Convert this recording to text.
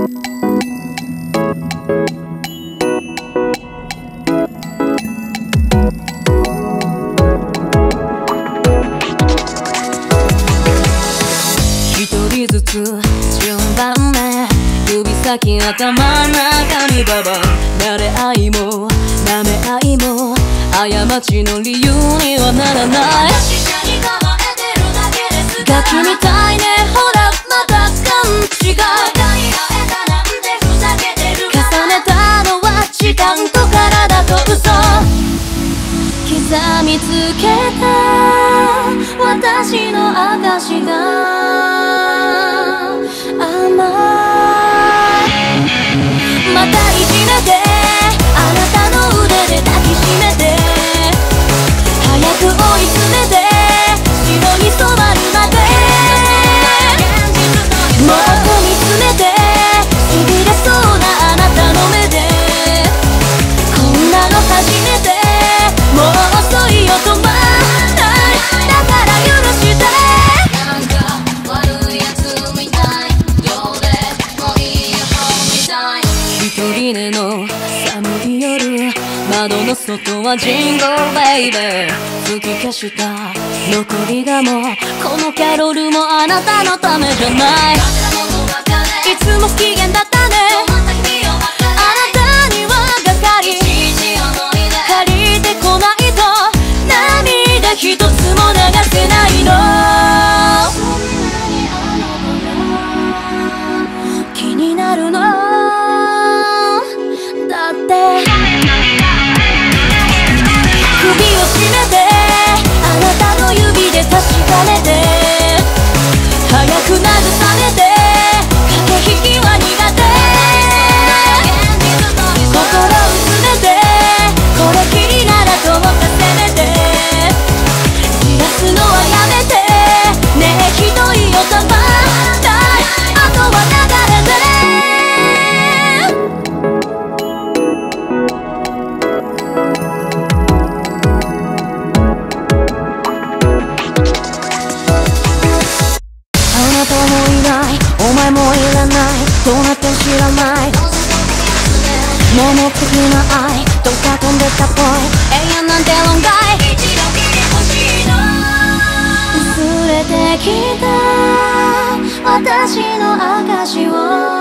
ずつ順番ね、指先頭中にババ、慣れ合いも舐め合いも過ちの理由にはならない。ガキみたいね、ほらまた勘違い。重ねたのは時間と体と嘘、刻みつけた私の証が甘い。またいじめて、あなたの腕で抱きしめて、早く追い詰めて白に染まるまで、もっと見つめてしびれそうなあなたの目で、こんなの初めて、もう遅いよ止まらない、だから許して。一人寝の寒い夜、窓の外はジングルベイベー、吹き消した残りがもこのキャロルもあなたのためじゃない。いつも不機嫌だったね、あなたにはがかり、借りてこないと涙一つも流せないの。気になるのだって、首を絞めてあなたの指で確かめて、早く慰めて駆け引きは苦手、心薄めてこれきりならどうかせめて、じらすのはやめてねえ、ひどいよたまんない、あとは流れて。お前もいらない、どうなっても知らない、盲目的な愛どっか飛んでったっぽい、永遠なんて論外、薄れてきた私の証を